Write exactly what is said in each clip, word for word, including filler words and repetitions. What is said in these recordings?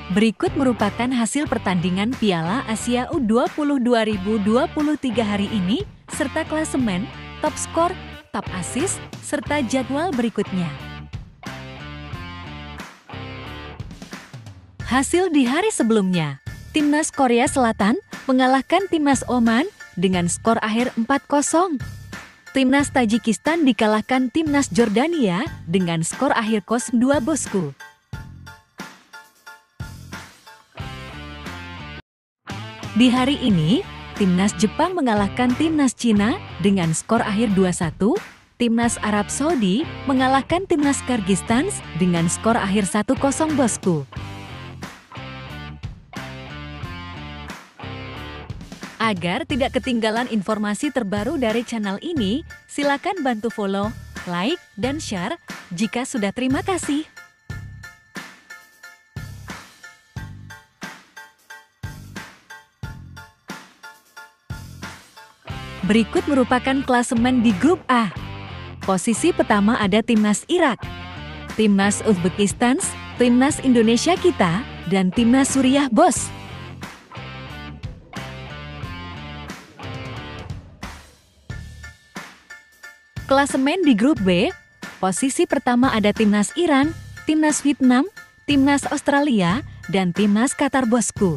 Berikut merupakan hasil pertandingan Piala Asia U dua puluh dua ribu dua puluh tiga hari ini, serta klasemen, top skor, top assist, serta jadwal berikutnya. Hasil di hari sebelumnya, Timnas Korea Selatan mengalahkan Timnas Oman dengan skor akhir empat kosong. Timnas Tajikistan dikalahkan Timnas Jordania dengan skor akhir kosong dua bosku. Di hari ini, Timnas Jepang mengalahkan Timnas Cina dengan skor akhir dua satu, Timnas Arab Saudi mengalahkan Timnas Kyrgyzstan dengan skor akhir satu kosong bosku. Agar tidak ketinggalan informasi terbaru dari channel ini, silakan bantu follow, like, dan share. Jika sudah, terima kasih. Berikut merupakan klasemen di grup A. Posisi pertama ada Timnas Irak, Timnas Uzbekistan, Timnas Indonesia kita, dan Timnas Suriah Bos. Klasemen di grup B, posisi pertama ada Timnas Iran, Timnas Vietnam, Timnas Australia, dan Timnas Qatar bosku.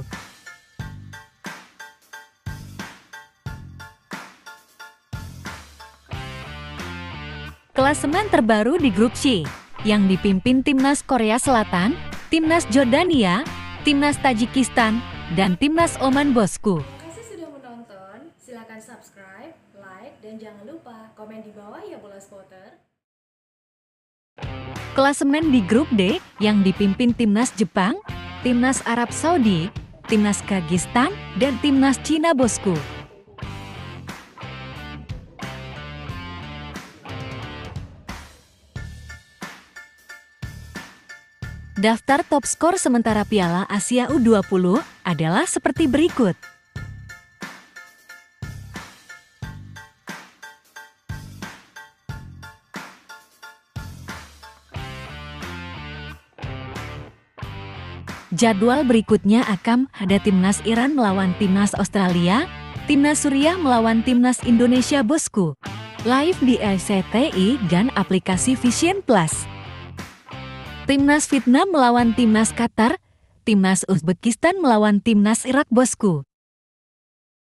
Klasemen terbaru di grup C, yang dipimpin Timnas Korea Selatan, Timnas Jordania, Timnas Tajikistan, dan Timnas Oman bosku. Terima kasih sudah menonton, silakan subscribe, like, dan jangan lupa komen di bawah ya bola spotter. Klasemen di grup D yang dipimpin Timnas Jepang, Timnas Arab Saudi, Timnas Kyrgyzstan, dan Timnas Cina bosku. Daftar top skor sementara Piala Asia U dua puluh adalah seperti berikut. Jadwal berikutnya akan ada Timnas Iran melawan Timnas Australia, Timnas Suriah melawan Timnas Indonesia bosku. Live di R C T I dan aplikasi Vision Plus. Timnas Vietnam melawan Timnas Qatar, Timnas Uzbekistan melawan Timnas Irak bosku.